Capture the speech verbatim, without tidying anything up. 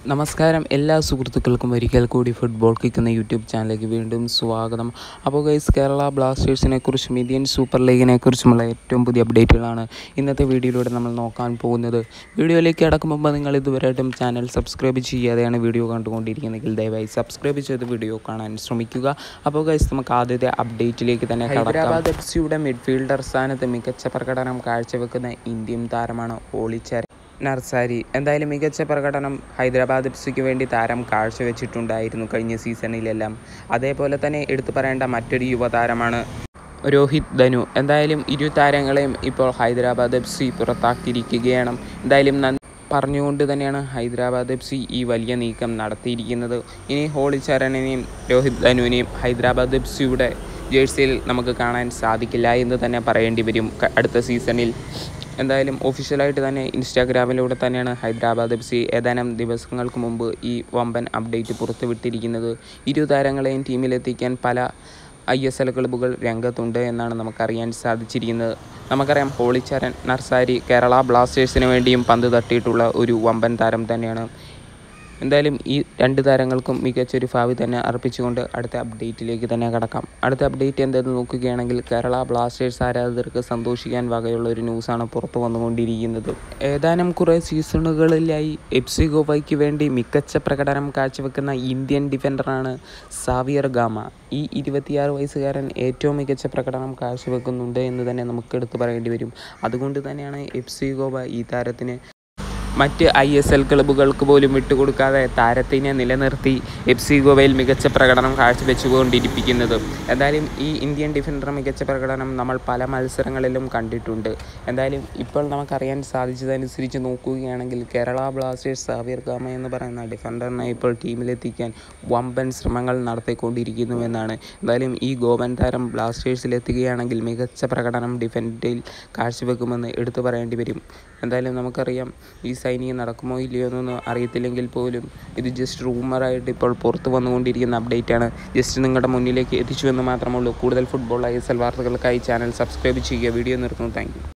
നമസ്കാരം എല്ലാ സുഹൃത്തുക്കൾക്കും ഒരിക്കൽ കൂടി ഫുട്ബോൾ കിക്ക് എന്ന യൂട്യൂബ് ചാനലിലേക്ക് വീണ്ടും സ്വാഗതം. അപ്പോൾ ഗൈസ്, കേരള ബ്ലാസ്റ്റേഴ്സിനെ കുറിച്ചും ഇന്ത്യൻ സൂപ്പർ ലീഗിനെ കുറിച്ചുമുള്ള ഏറ്റവും പുതിയ അപ്ഡേറ്റുകളാണ് ഇന്നത്തെ വീഡിയോയിലൂടെ നമ്മൾ നോക്കാൻ പോകുന്നത്. വീഡിയോയിലേക്ക് കടക്കും മുമ്പ് നിങ്ങൾ ഇതുവരെയായിട്ടും ചാനൽ സബ്സ്ക്രൈബ് ചെയ്യാതെയാണ് വീഡിയോ കണ്ടുകൊണ്ടിരിക്കുന്നതെങ്കിൽ ദയവായി സബ്സ്ക്രൈബ് ചെയ്ത് വീഡിയോ കാണാൻ ശ്രമിക്കുക. അപ്പോൾ ഗൈസ്, നമുക്ക് ആദ്യത്തെ അപ്ഡേറ്റിലേക്ക് തന്നെ കടക്കാം. ഹൈദരാബാദ് എഫ് സിയുടെ മിഡ്ഫീൽഡർ സ്ഥാനത്ത് മികച്ച പ്രകടനം കാഴ്ചവെക്കുന്ന ഇന്ത്യൻ താരമാണ് ഓളിച്ചർ നർസാരി. എന്തായാലും മികച്ച പ്രകടനം ഹൈദരാബാദ് എഫ് സിക്ക് വേണ്ടി താരം കാഴ്ചവെച്ചിട്ടുണ്ടായിരുന്നു കഴിഞ്ഞ സീസണിലെല്ലാം. അതേപോലെ തന്നെ എടുത്തു പറയേണ്ട മറ്റൊരു യുവതാരമാണ് രോഹിത് ധനു. എന്തായാലും ഇരു താരങ്ങളെയും ഇപ്പോൾ ഹൈദരാബാദ് എഫ് സി പുറത്താക്കിയിരിക്കുകയാണ്. എന്തായാലും നന്ദി പറഞ്ഞുകൊണ്ട് തന്നെയാണ് ഹൈദരാബാദ് എഫ് സി ഈ വലിയ നീക്കം നടത്തിയിരിക്കുന്നത്. ഇനി ഹോളിച്ചരനെയും രോഹിത് ധനുവിനെയും ഹൈദരാബാദ് എഫ് സിയുടെ ജേഴ്സിയിൽ നമുക്ക് കാണാൻ സാധിക്കില്ല എന്ന് തന്നെ പറയേണ്ടി വരും അടുത്ത സീസണിൽ. എന്തായാലും ഒഫീഷ്യലായിട്ട് തന്നെ ഇൻസ്റ്റാഗ്രാമിലൂടെ തന്നെയാണ് ഹൈദരാബാദ് എഫ് സി ഏതാനും ദിവസങ്ങൾക്ക് മുമ്പ് ഈ വമ്പൻ അപ്ഡേറ്റ് പുറത്തുവിട്ടിരിക്കുന്നത്. ഇരു താരങ്ങളെയും ടീമിലെത്തിക്കാൻ പല ഐ എസ് എൽ ക്ലബ്ബുകൾ രംഗത്തുണ്ട് എന്നാണ് നമുക്കറിയാൻ സാധിച്ചിരിക്കുന്നത്. നമുക്കറിയാം, ഹോളിച്ചരൻ നർസാരി കേരള ബ്ലാസ്റ്റേഴ്സിന് വേണ്ടിയും പന്ത് തട്ടിയിട്ടുള്ള ഒരു വമ്പൻ താരം തന്നെയാണ്. എന്തായാലും ഈ രണ്ട് താരങ്ങൾക്കും മികച്ചൊരു ഭാവി തന്നെ അർപ്പിച്ചുകൊണ്ട് അടുത്ത അപ്ഡേറ്റിലേക്ക് തന്നെ കടക്കാം. അടുത്ത അപ്ഡേറ്റ് എന്തെന്ന് നോക്കുകയാണെങ്കിൽ, കേരള ബ്ലാസ്റ്റേഴ്സ് ആരാധകർക്ക് സന്തോഷിക്കാൻ വകയുള്ള ഒരു ന്യൂസാണ് പുറത്തു വന്നുകൊണ്ടിരിക്കുന്നത്. ഏതാനും കുറേ സീസണുകളിലായി എഫ് സി ഗോവയ്ക്ക് വേണ്ടി മികച്ച പ്രകടനം കാഴ്ചവെക്കുന്ന ഇന്ത്യൻ ഡിഫൻഡറാണ് സാവിയർ ഗാമ. ഈ ഇരുപത്തിയാറ് വയസ്സുകാരൻ ഏറ്റവും മികച്ച പ്രകടനം കാഴ്ചവെക്കുന്നുണ്ട് എന്ന് തന്നെ നമുക്ക് എടുത്തു പറയേണ്ടി വരും. അതുകൊണ്ട് തന്നെയാണ് എഫ് സി ഗോവ ഈ താരത്തിന് മറ്റ് ഐ എസ് എൽ ക്ലബ്ബുകൾക്ക് പോലും വിട്ടുകൊടുക്കാതെ താരത്തിനെ നിലനിർത്തി എഫ് സി ഗോവയിൽ മികച്ച പ്രകടനം കാഴ്ചവെച്ചുകൊണ്ടിരിപ്പിക്കുന്നത്. എന്തായാലും ഈ ഇന്ത്യൻ ഡിഫൻഡർ മികച്ച പ്രകടനം നമ്മൾ പല മത്സരങ്ങളിലും കണ്ടിട്ടുണ്ട്. എന്തായാലും ഇപ്പോൾ നമുക്കറിയാൻ സാധിച്ചതനുസരിച്ച് നോക്കുകയാണെങ്കിൽ, കേരള ബ്ലാസ്റ്റേഴ്സ് സാവിയർ ഗാമ എന്ന് പറയുന്ന ഡിഫൻഡറിനെ ഇപ്പോൾ ടീമിലെത്തിക്കാൻ വമ്പൻ ശ്രമങ്ങൾ നടത്തിക്കൊണ്ടിരിക്കുന്നുവെന്നാണ്. എന്തായാലും ഈ ഗോവൻ താരം ബ്ലാസ്റ്റേഴ്സിലെത്തുകയാണെങ്കിൽ മികച്ച പ്രകടനം ഡിഫൻഡിൽ കാഴ്ചവെക്കുമെന്ന് എടുത്തു പറയേണ്ടി വരും. എന്തായാലും നമുക്കറിയാം, ഈ സൈനിങ് നടക്കുമോ ഇല്ലയോ എന്നൊന്നും അറിയത്തില്ലെങ്കിൽ പോലും ഇത് ജസ്റ്റ് റൂമറായിട്ട് ഇപ്പോൾ പുറത്ത് വന്നുകൊണ്ടിരിക്കുന്ന അപ്ഡേറ്റാണ്. ജസ്റ്റ് നിങ്ങളുടെ മുന്നിലേക്ക് എത്തിച്ചു എന്ന് മാത്രമേ ഉള്ളൂ. കൂടുതൽ ഫുട്ബോൾ ഐ എസ് എൽ വാർത്തകൾക്കായി ചാനൽ സബ്സ്ക്രൈബ് ചെയ്യുക. വീഡിയോ നിർത്തുന്നു. Thank U.